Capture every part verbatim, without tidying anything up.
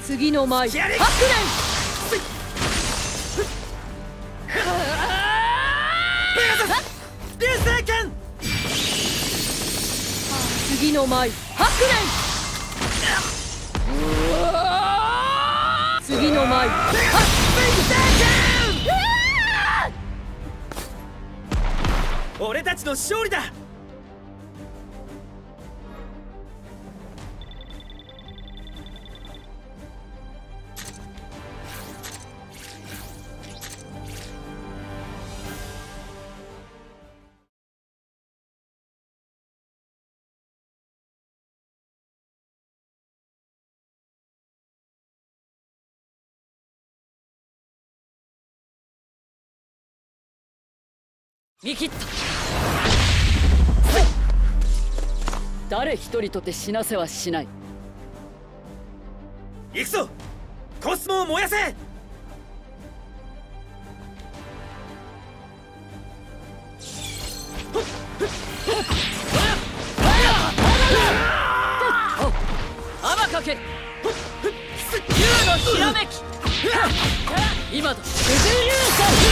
次の舞白蓮流星剣次の舞白蓮次の舞流星剣俺たちの勝利だ。見切った。誰一人とて死なせはしない。行くぞ、コスモを燃やせ。雨かける竜のひらめき今だ九十流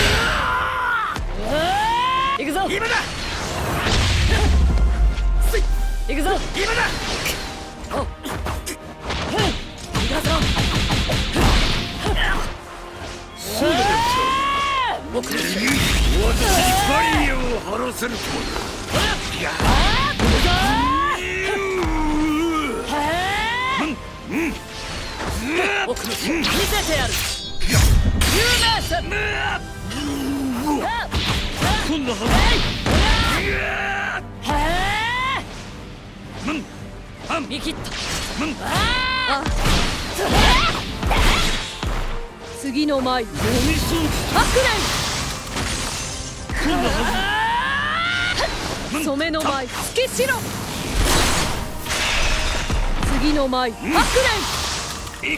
星行くぞ今だ行くぞ今だお行くぞ僕の私にバリアを張らせるといや僕の見せてやる有名さこんなはず見切った次の舞白蓮染めの舞月白次の舞白蓮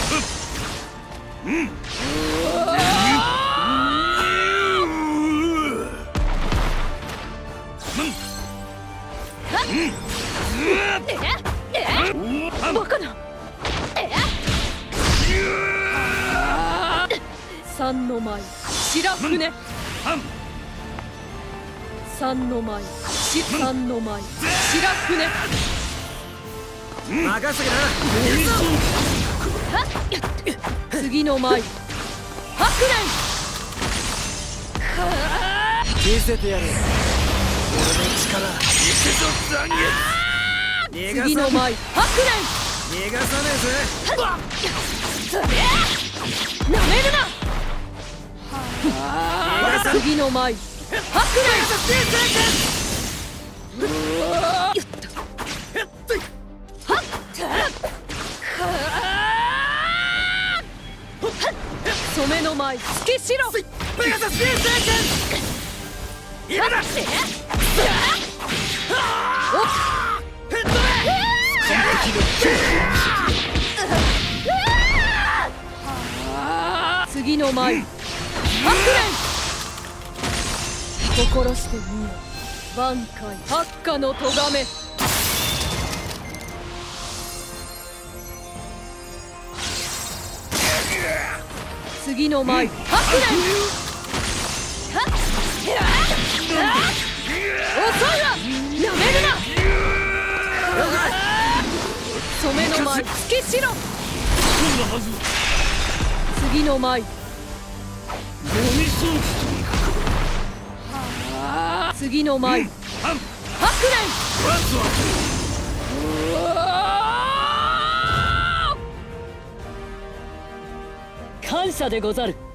バカな三の舞白船三の舞三の舞白船任せな次の舞白蓮見せてやる俺の力行くぞ残月次の舞白蓮逃がさねえぜなめるな次の舞白蓮染めの舞月白ペガサス流星剣今だ次の舞白蓮心してみよ挽回八花の咎め次の舞白蓮遅いわやめるな染めの舞月白次の舞次の舞白蓮感謝でござる。